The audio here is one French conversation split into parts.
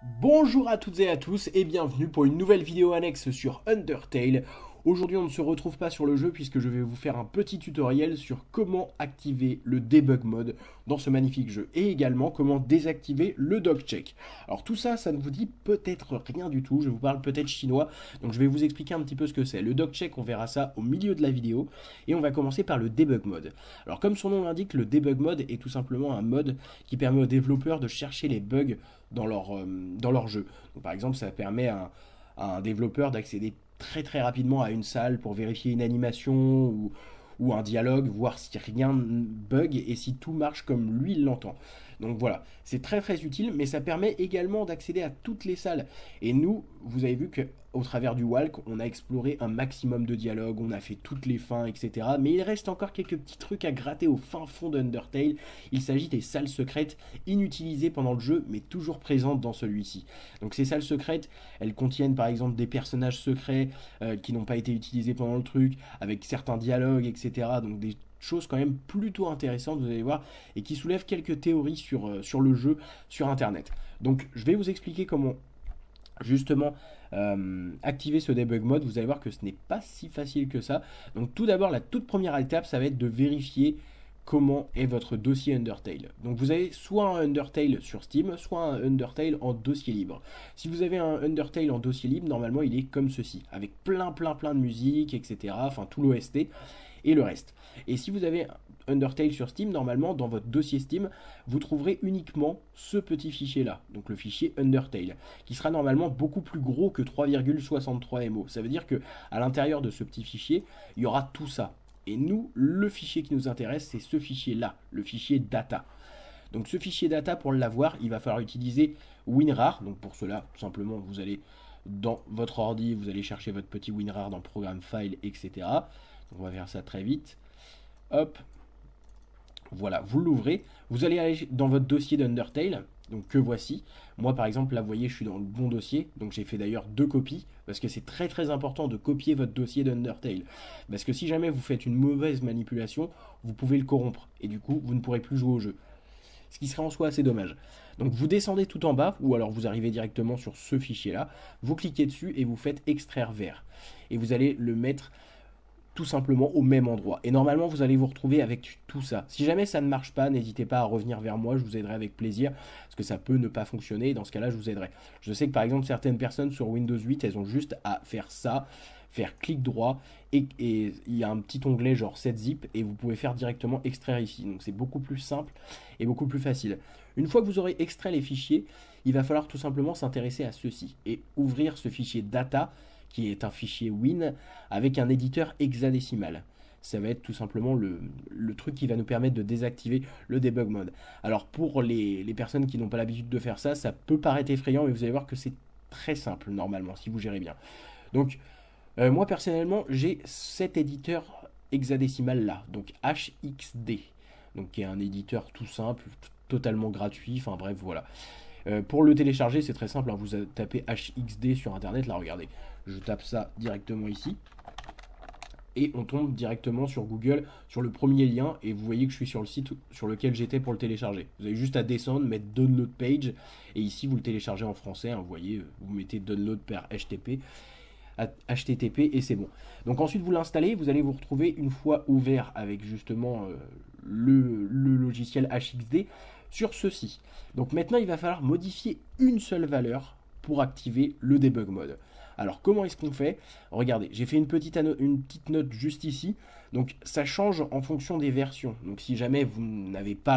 Bonjour à toutes et à tous et bienvenue pour une nouvelle vidéo annexe sur Undertale. Aujourd'hui on ne se retrouve pas sur le jeu puisque je vais vous faire un petit tutoriel sur comment activer le debug mode dans ce magnifique jeu et également comment désactiver le dog check. Alors tout ça, ça ne vous dit peut-être rien du tout, je vous parle peut-être chinois, donc je vais vous expliquer un petit peu ce que c'est. Le dog check, on verra ça au milieu de la vidéo et on va commencer par le debug mode. Alors comme son nom l'indique, le debug mode est tout simplement un mode qui permet aux développeurs de chercher les bugs dans leur jeu. Donc, par exemple, ça permet à un développeur d'accéder très très rapidement à une salle pour vérifier une animation ou un dialogue, voir si rien bug et si tout marche comme lui il l'entend. Donc voilà, c'est très très utile, mais ça permet également d'accéder à toutes les salles. Et nous, vous avez vu que au travers du Walk, on a exploré un maximum de dialogues, on a fait toutes les fins, etc. Mais il reste encore quelques petits trucs à gratter au fin fond d'Undertale. Il s'agit des salles secrètes inutilisées pendant le jeu, mais toujours présentes dans celui-ci. Donc ces salles secrètes, elles contiennent par exemple des personnages secrets qui n'ont pas été utilisés pendant le truc, avec certains dialogues, etc. Donc des choses quand même plutôt intéressantes, vous allez voir, et qui soulèvent quelques théories sur le jeu, sur Internet. Donc je vais vous expliquer comment justement activer ce debug mode. Vous allez voir que ce n'est pas si facile que ça. Donc tout d'abord, la toute première étape, ça va être de vérifier comment est votre dossier Undertale. Donc vous avez soit un Undertale sur Steam, soit un Undertale en dossier libre. Si vous avez un Undertale en dossier libre, normalement il est comme ceci, avec plein de musique, etc. Enfin tout l'OST et le reste. Et si vous avez Undertale sur Steam, normalement dans votre dossier Steam, vous trouverez uniquement ce petit fichier là, donc le fichier Undertale, qui sera normalement beaucoup plus gros que 3,63 MO. Ça veut dire que à l'intérieur de ce petit fichier, il y aura tout ça. Et nous, le fichier qui nous intéresse, c'est ce fichier là, le fichier data. Donc ce fichier data, pour l'avoir, il va falloir utiliser WinRAR. Donc pour cela, tout simplement, vous allez dans votre ordi, vous allez chercher votre petit WinRAR dans Programme File, etc. Donc on va faire ça très vite. Hop, voilà, vous l'ouvrez. Vous allez aller dans votre dossier d'Undertale, donc que voici. Moi par exemple, là vous voyez, je suis dans le bon dossier, donc j'ai fait d'ailleurs 2 copies, parce que c'est très très important de copier votre dossier d'Undertale. Parce que si jamais vous faites une mauvaise manipulation, vous pouvez le corrompre, et du coup vous ne pourrez plus jouer au jeu. Ce qui serait en soi assez dommage. Donc vous descendez tout en bas, ou alors vous arrivez directement sur ce fichier là, vous cliquez dessus et vous faites extraire vers. Et vous allez le mettre tout simplement au même endroit. Et normalement, vous allez vous retrouver avec tout ça. Si jamais ça ne marche pas, n'hésitez pas à revenir vers moi, je vous aiderai avec plaisir, parce que ça peut ne pas fonctionner, et dans ce cas-là, je vous aiderai. Je sais que par exemple, certaines personnes sur Windows 8, elles ont juste à faire ça, faire clic droit, et il y a un petit onglet genre 7zip, et vous pouvez faire directement extraire ici. Donc c'est beaucoup plus simple et beaucoup plus facile. Une fois que vous aurez extrait les fichiers, il va falloir tout simplement s'intéresser à ceci, et ouvrir ce fichier data, qui est un fichier Win avec un éditeur hexadécimal. Ça va être tout simplement le truc qui va nous permettre de désactiver le debug mode. Alors pour les personnes qui n'ont pas l'habitude de faire ça, ça peut paraître effrayant, mais vous allez voir que c'est très simple normalement si vous gérez bien. Donc moi personnellement j'ai cet éditeur hexadécimal là, donc HXD, donc qui est un éditeur tout simple, totalement gratuit, enfin bref voilà. Pour le télécharger, c'est très simple, hein, vous tapez HXD sur internet, là regardez, je tape ça directement ici, et on tombe directement sur Google, sur le premier lien, et vous voyez que je suis sur le site sur lequel j'étais pour le télécharger. Vous avez juste à descendre, mettre Download Page, et ici vous le téléchargez en français, hein, vous voyez, vous mettez Download par HTTP, et c'est bon. Donc ensuite vous l'installez, vous allez vous retrouver une fois ouvert avec justement le logiciel HXD sur ceci. Donc maintenant il va falloir modifier une seule valeur pour activer le debug mode. Alors comment est-ce qu'on fait? Regardez, j'ai fait une petite note juste ici. Donc ça change en fonction des versions. Donc si jamais vous n'avez pas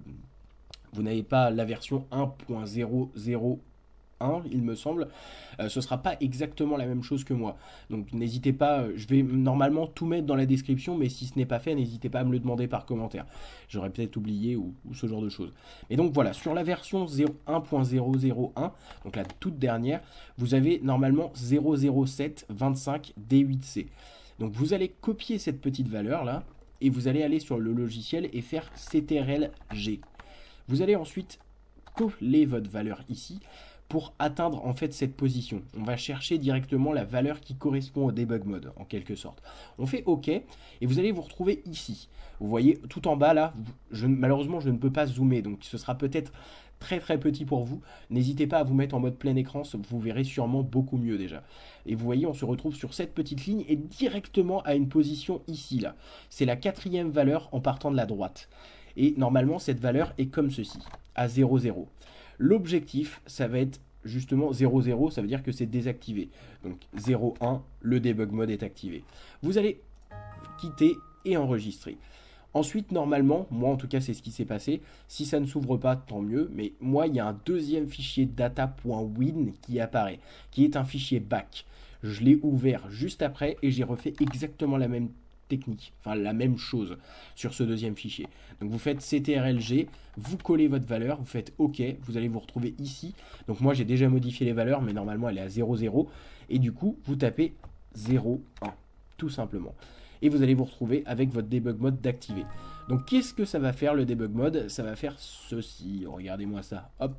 la version 1.001, il me semble, ce sera pas exactement la même chose que moi. Donc n'hésitez pas, je vais normalement tout mettre dans la description, mais si ce n'est pas fait, n'hésitez pas à me le demander par commentaire. J'aurais peut-être oublié ou ce genre de choses. Et donc voilà, sur la version 1.001, donc la toute dernière, vous avez normalement 00725 D8C. Donc vous allez copier cette petite valeur là, et vous allez aller sur le logiciel et faire CTRL-G. Vous allez ensuite coller votre valeur ici pour atteindre en fait cette position. On va chercher directement la valeur qui correspond au debug mode en quelque sorte. On fait OK et vous allez vous retrouver ici. Vous voyez tout en bas là, malheureusement je ne peux pas zoomer, donc ce sera peut-être très très petit pour vous, n'hésitez pas à vous mettre en mode plein écran, vous verrez sûrement beaucoup mieux déjà. Et vous voyez, on se retrouve sur cette petite ligne et directement à une position ici là. C'est la 4e valeur en partant de la droite. Et normalement, cette valeur est comme ceci, à 0, 0. L'objectif, ça va être justement 0, 0, ça veut dire que c'est désactivé. Donc 0, 1, le debug mode est activé. Vous allez quitter et enregistrer. Ensuite, normalement, moi en tout cas c'est ce qui s'est passé, si ça ne s'ouvre pas, tant mieux, mais moi il y a un deuxième fichier data.win qui apparaît, qui est un fichier back. Je l'ai ouvert juste après et j'ai refait exactement la même technique, enfin la même chose sur ce deuxième fichier. Donc vous faites ctrlg, vous collez votre valeur, vous faites OK, vous allez vous retrouver ici. Donc moi j'ai déjà modifié les valeurs, mais normalement elle est à 0, 0, et du coup vous tapez 0, 1, tout simplement. Et vous allez vous retrouver avec votre debug mode d'activer. Donc qu'est-ce que ça va faire le debug mode? Ça va faire ceci, regardez-moi ça, hop.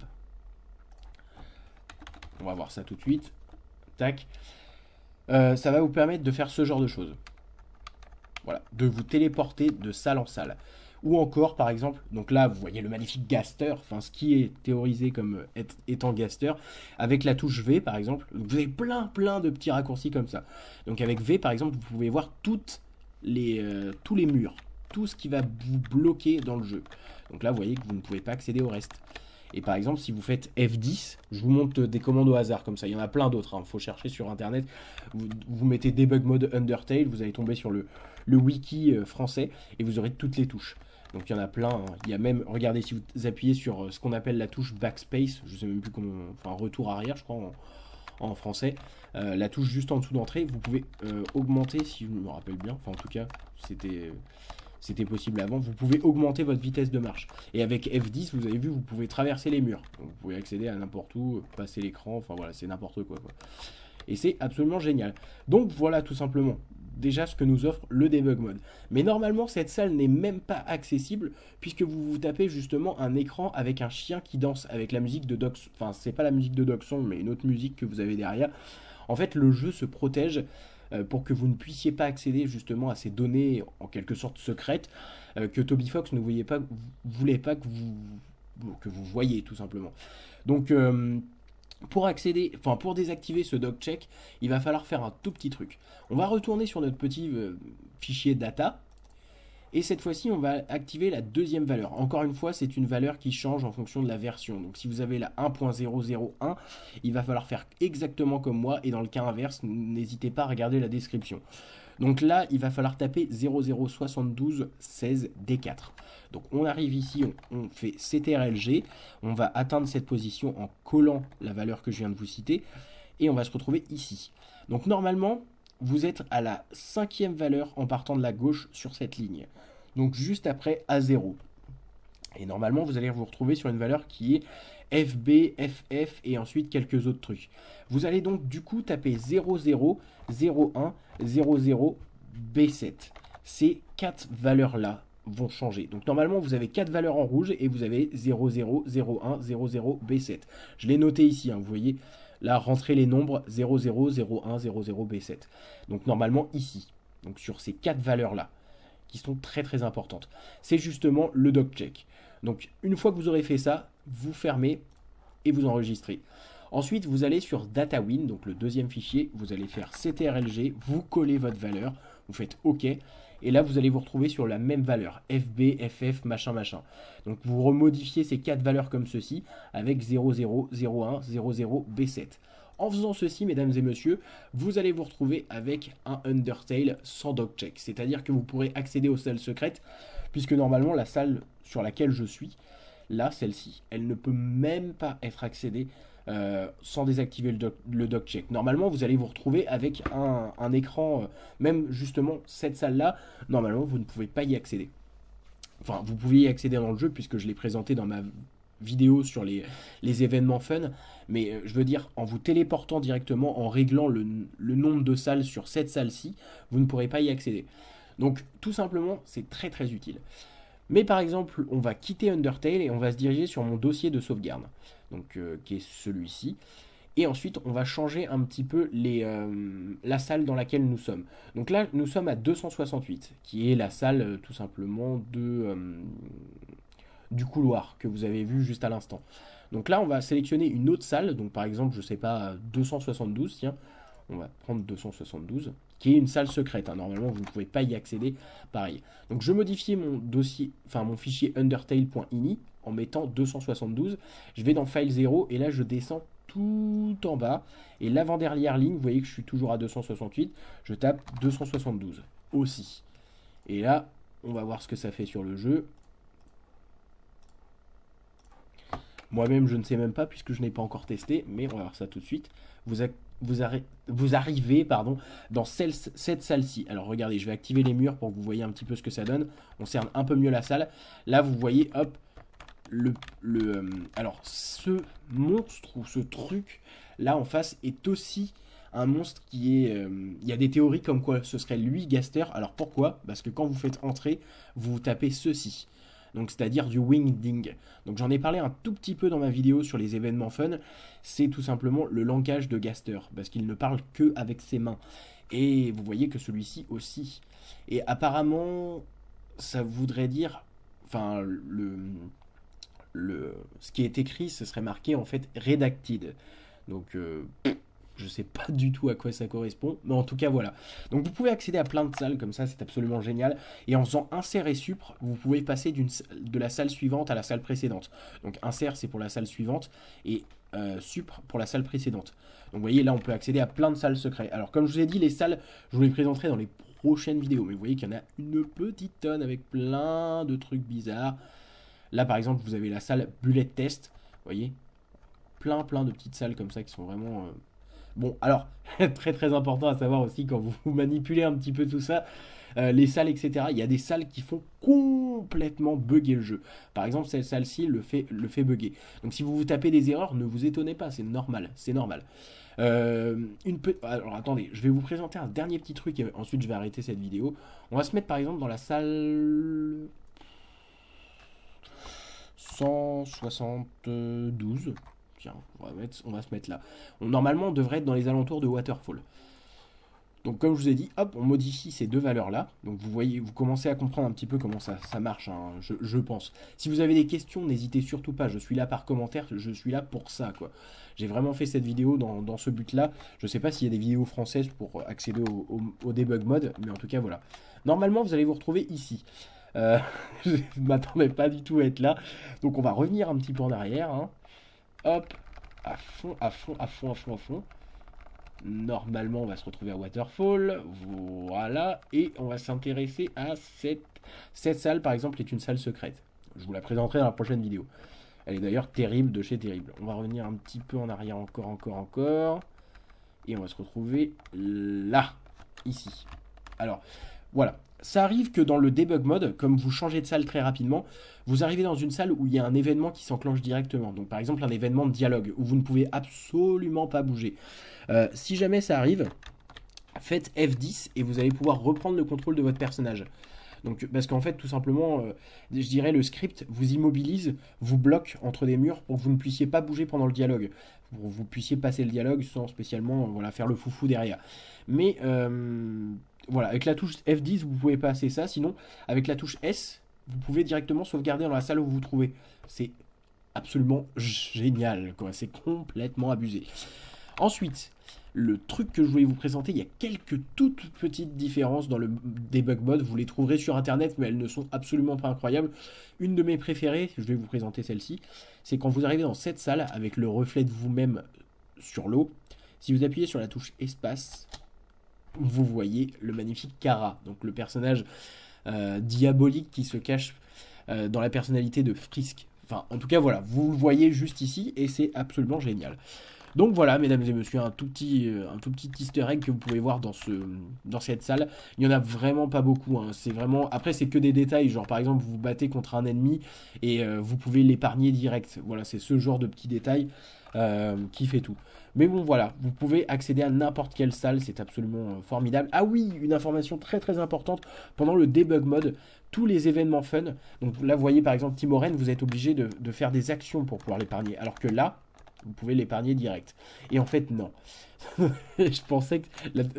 On va voir ça tout de suite, tac. Ça va vous permettre de faire ce genre de choses. Voilà, de vous téléporter de salle en salle. Ou encore, par exemple, donc là, vous voyez le magnifique Gaster, enfin ce qui est théorisé comme étant Gaster, avec la touche V, par exemple. Vous avez plein de petits raccourcis comme ça. Donc avec V, par exemple, vous pouvez voir tous les murs, tout ce qui va vous bloquer dans le jeu. Donc là, vous voyez que vous ne pouvez pas accéder au reste. Et par exemple, si vous faites F10, je vous montre des commandes au hasard comme ça. Il y en a plein d'autres. Il faut chercher sur Internet. Vous mettez Debug Mode Undertale, vous allez tomber sur le wiki français et vous aurez toutes les touches. Donc il y en a plein. Hein. Il y a même, regardez, si vous appuyez sur ce qu'on appelle la touche Backspace, je ne sais même plus comment, enfin retour arrière, je crois en français, la touche juste en dessous d'entrée, vous pouvez augmenter, si je me rappelle bien. Enfin en tout cas, c'était possible avant, vous pouvez augmenter votre vitesse de marche. Et avec F10, vous avez vu, vous pouvez traverser les murs. Donc, vous pouvez accéder à n'importe où, passer l'écran, enfin voilà, c'est n'importe quoi. Et c'est absolument génial. Donc voilà tout simplement déjà ce que nous offre le debug mode. Mais normalement, cette salle n'est même pas accessible puisque vous vous tapez justement un écran avec un chien qui danse avec la musique de Doc. Enfin, c'est pas la musique de Doxon, mais une autre musique que vous avez derrière. En fait, le jeu se protège pour que vous ne puissiez pas accéder justement à ces données en quelque sorte secrètes que Toby Fox ne voulait pas que vous voyiez tout simplement. Donc pour accéder, enfin pour désactiver ce dog check, il va falloir faire un tout petit truc. On va retourner sur notre petit fichier data. Et cette fois-ci, on va activer la deuxième valeur. Encore une fois, c'est une valeur qui change en fonction de la version. Donc si vous avez la 1.001, il va falloir faire exactement comme moi. Et dans le cas inverse, n'hésitez pas à regarder la description. Donc là, il va falloir taper 007216 D4. Donc on arrive ici, on fait CTRLG. On va atteindre cette position en collant la valeur que je viens de vous citer. Et on va se retrouver ici. Donc normalement, vous êtes à la 5e valeur en partant de la gauche sur cette ligne. Donc juste après A0. Et normalement, vous allez vous retrouver sur une valeur qui est FB, FF et ensuite quelques autres trucs. Vous allez donc du coup taper 00, 01, 00, B7. Ces 4 valeurs-là vont changer. Donc normalement, vous avez 4 valeurs en rouge et vous avez 00, 01, 00, B7. Je l'ai noté ici, hein, vous voyez. Là, rentrez les nombres 00, 01, 00, B7. Donc normalement ici, donc sur ces 4 valeurs-là, qui sont très importantes. C'est justement le dog check. Donc une fois que vous aurez fait ça, vous fermez et vous enregistrez. Ensuite, vous allez sur DataWin, donc le deuxième fichier, vous allez faire CTRLG, vous collez votre valeur, vous faites OK, et là vous allez vous retrouver sur la même valeur, FB, FF, machin. Donc vous remodifiez ces 4 valeurs comme ceci, avec 00, 01, 00, B7. En faisant ceci, mesdames et messieurs, vous allez vous retrouver avec un Undertale sans dog check. C'est-à-dire que vous pourrez accéder aux salles secrètes, puisque normalement la salle sur laquelle je suis, là, celle-ci, elle ne peut même pas être accédée sans désactiver le dog check. Normalement, vous allez vous retrouver avec un écran, même justement cette salle-là, normalement, vous ne pouvez pas y accéder. Enfin, vous pouvez y accéder dans le jeu, puisque je l'ai présenté dans ma vidéo sur les événements fun, mais je veux dire, en vous téléportant directement, en réglant le nombre de salles sur cette salle-ci, vous ne pourrez pas y accéder. Donc, tout simplement, c'est très utile. Mais par exemple, on va quitter Undertale et on va se diriger sur mon dossier de sauvegarde, donc qui est celui-ci. Et ensuite, on va changer un petit peu la salle dans laquelle nous sommes. Donc là, nous sommes à 268, qui est la salle tout simplement du couloir que vous avez vu juste à l'instant. Donc là, on va sélectionner une autre salle. Donc par exemple, je sais pas, 272, tiens. On va prendre 272, qui est une salle secrète, hein. Normalement, vous ne pouvez pas y accéder. Pareil. Donc je modifie mon dossier, enfin mon fichier undertale.ini en mettant 272. Je vais dans File 0 et là, je descends tout en bas. Et l'avant-dernière ligne, vous voyez que je suis toujours à 268. Je tape 272 aussi. Et là, on va voir ce que ça fait sur le jeu. Moi-même, je ne sais même pas puisque je n'ai pas encore testé, mais on va voir ça tout de suite. Vous arrivez dans cette salle-ci. Alors regardez, je vais activer les murs pour que vous voyez un petit peu ce que ça donne. On cerne un peu mieux la salle. Là, vous voyez, hop, alors ce monstre ou ce truc là en face est aussi un monstre qui est... il y a des théories comme quoi ce serait lui, Gaster. Alors pourquoi? Parce que quand vous faites entrer, vous tapez ceci. Donc c'est-à-dire du wingding. Donc j'en ai parlé un tout petit peu dans ma vidéo sur les événements fun. C'est tout simplement le langage de Gaster. Parce qu'il ne parle que avec ses mains. Et vous voyez que celui-ci aussi. Et apparemment, ça voudrait dire... Enfin, ce qui est écrit, ce serait marqué en fait redacted. Donc je sais pas du tout à quoi ça correspond, mais en tout cas voilà. Donc vous pouvez accéder à plein de salles comme ça, c'est absolument génial. Et en faisant insert et supr, vous pouvez passer de la salle suivante à la salle précédente. Donc insert c'est pour la salle suivante et supr pour la salle précédente. Donc vous voyez là on peut accéder à plein de salles secrètes. Alors comme je vous ai dit, les salles, je vous les présenterai dans les prochaines vidéos. Mais vous voyez qu'il y en a une petite tonne avec plein de trucs bizarres. Là par exemple vous avez la salle bullet test, vous voyez, plein de petites salles comme ça qui sont vraiment... Bon alors, très très important à savoir aussi quand vous manipulez un petit peu tout ça, les salles etc, il y a des salles qui font complètement bugger le jeu. Par exemple cette salle-ci le fait bugger. Donc si vous vous tapez des erreurs, ne vous étonnez pas, c'est normal, c'est normal. Alors attendez, je vais vous présenter un dernier petit truc et ensuite je vais arrêter cette vidéo. On va se mettre par exemple dans la salle 172. Tiens, on va se mettre là. Normalement, on devrait être dans les alentours de Waterfall. Donc comme je vous ai dit, hop, on modifie ces deux valeurs-là. Donc vous voyez, vous commencez à comprendre un petit peu comment ça marche, hein, je pense. Si vous avez des questions, n'hésitez surtout pas. Je suis là par commentaire, je suis là pour ça, quoi. J'ai vraiment fait cette vidéo dans ce but-là. Je sais pas s'il y a des vidéos françaises pour accéder au debug mode, mais en tout cas, voilà. Normalement, vous allez vous retrouver ici. Je ne m'attendais pas du tout à être là. Donc on va revenir un petit peu en arrière, hein. Hop, à fond, à fond, à fond, à fond, à fond. Normalement, on va se retrouver à Waterfall. Voilà. Et on va s'intéresser à cette salle, par exemple, est une salle secrète. Je vous la présenterai dans la prochaine vidéo. Elle est d'ailleurs terrible de chez terrible. On va revenir un petit peu en arrière encore. Et on va se retrouver là, ici. Alors, voilà. Ça arrive que dans le debug mode, comme vous changez de salle très rapidement, vous arrivez dans une salle où il y a un événement qui s'enclenche directement. Donc par exemple un événement de dialogue où vous ne pouvez absolument pas bouger. Si jamais ça arrive, faites F10 et vous allez pouvoir reprendre le contrôle de votre personnage. Donc, parce qu'en fait, tout simplement, je dirais, le script vous immobilise, vous bloque entre des murs pour que vous ne puissiez pas bouger pendant le dialogue. Pour que vous puissiez passer le dialogue sans spécialement voilà, faire le foufou derrière. Mais voilà, avec la touche F10, vous pouvez passer ça. Sinon, avec la touche S, vous pouvez directement sauvegarder dans la salle où vous vous trouvez. C'est absolument génial, quoi. C'est complètement abusé. Ensuite, le truc que je voulais vous présenter, il y a quelques toutes petites différences dans le debug mode. Vous les trouverez sur internet, mais elles ne sont absolument pas incroyables. Une de mes préférées, je vais vous présenter celle-ci, c'est quand vous arrivez dans cette salle avec le reflet de vous-même sur l'eau. Si vous appuyez sur la touche espace, vous voyez le magnifique Kara, donc le personnage diabolique qui se cache dans la personnalité de Frisk. Enfin, en tout cas, voilà, vous le voyez juste ici et c'est absolument génial. Donc voilà, mesdames et messieurs, un tout petit easter egg que vous pouvez voir dans cette salle. Il n'y en a vraiment pas beaucoup, hein. C'est vraiment... Après, c'est que des détails, genre par exemple, vous vous battez contre un ennemi et vous pouvez l'épargner direct. Voilà, c'est ce genre de petits détails qui fait tout. Mais bon, voilà, vous pouvez accéder à n'importe quelle salle, c'est absolument formidable. Ah oui, une information très très importante, pendant le debug mode, tous les événements fun, donc là vous voyez par exemple Timoren, vous êtes obligé de faire des actions pour pouvoir l'épargner, alors que là, vous pouvez l'épargner direct. Et en fait, non. Je pensais que...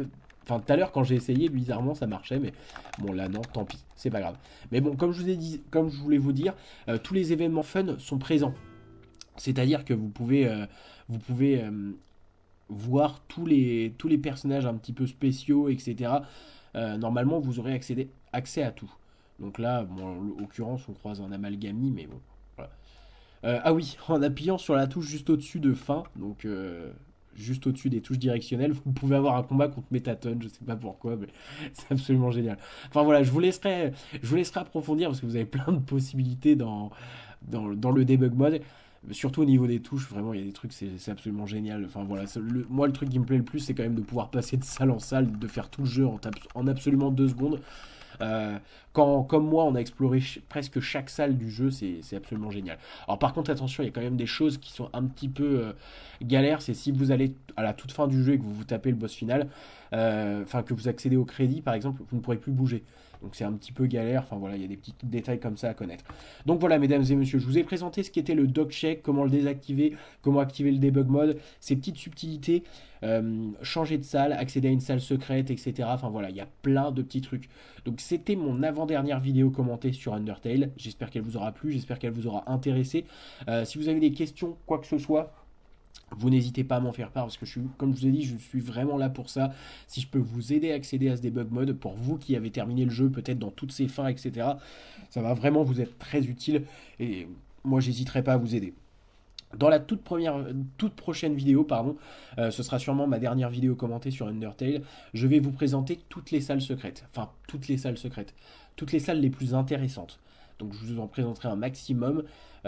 Enfin, tout à l'heure, quand j'ai essayé, bizarrement, ça marchait, mais bon, là, non, tant pis, c'est pas grave. Mais bon, comme je vous ai dit, comme je voulais vous dire, tous les événements fun sont présents. C'est-à-dire que vous pouvez voir tous les personnages un petit peu spéciaux, etc. Normalement, vous aurez accès à tout. Donc là, bon, en l'occurrence, on croise un amalgami, mais bon, voilà. Ah oui, en appuyant sur la touche juste au-dessus de fin, donc juste au-dessus des touches directionnelles, vous pouvez avoir un combat contre Mettaton, je sais pas pourquoi, mais c'est absolument génial. Enfin voilà, je vous laisserai approfondir parce que vous avez plein de possibilités dans le debug mode. Surtout au niveau des touches, vraiment, il y a des trucs, c'est absolument génial. Enfin voilà, moi, le truc qui me plaît le plus, c'est quand même de pouvoir passer de salle en salle, de faire tout le jeu en absolument 2 secondes. Quand, comme moi, on a exploré presque chaque salle du jeu, c'est absolument génial. Alors par contre, attention, il y a quand même des choses qui sont un petit peu galères. C'est si vous allez à la toute fin du jeu et que vous vous tapez le boss final, enfin que vous accédez au crédit, par exemple, vous ne pourrez plus bouger. Donc c'est un petit peu galère, enfin voilà, il y a des petits détails comme ça à connaître. Donc voilà, mesdames et messieurs, je vous ai présenté ce qu'était le dog check, comment le désactiver, comment activer le debug mode, ces petites subtilités, changer de salle, accéder à une salle secrète, etc. Enfin voilà, il y a plein de petits trucs. Donc c'était mon avant-dernière vidéo commentée sur Undertale. J'espère qu'elle vous aura plu, j'espère qu'elle vous aura intéressé. Si vous avez des questions, quoi que ce soit, vous n'hésitez pas à m'en faire part parce que comme je vous ai dit, je suis vraiment là pour ça. Si je peux vous aider à accéder à ce debug mode, pour vous qui avez terminé le jeu, peut-être dans toutes ses fins, etc., ça va vraiment vous être très utile et moi j'hésiterai pas à vous aider. Dans la toute prochaine vidéo, pardon, ce sera sûrement ma dernière vidéo commentée sur Undertale. Je vais vous présenter toutes les salles secrètes. Enfin, toutes les salles secrètes. Toutes les salles les plus intéressantes. Donc je vous en présenterai un maximum,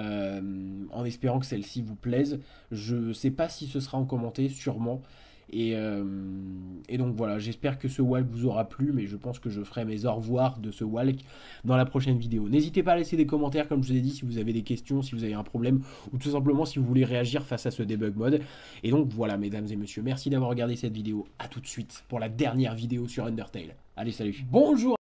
en espérant que celle-ci vous plaise. Je ne sais pas si ce sera en commenté, sûrement. Et donc voilà, j'espère que ce walk vous aura plu, mais je pense que je ferai mes au revoir de ce walk dans la prochaine vidéo. N'hésitez pas à laisser des commentaires, comme je vous ai dit, si vous avez des questions, si vous avez un problème, ou tout simplement si vous voulez réagir face à ce debug mode. Et donc voilà, mesdames et messieurs, merci d'avoir regardé cette vidéo. A tout de suite pour la dernière vidéo sur Undertale. Allez, salut. Bonjour.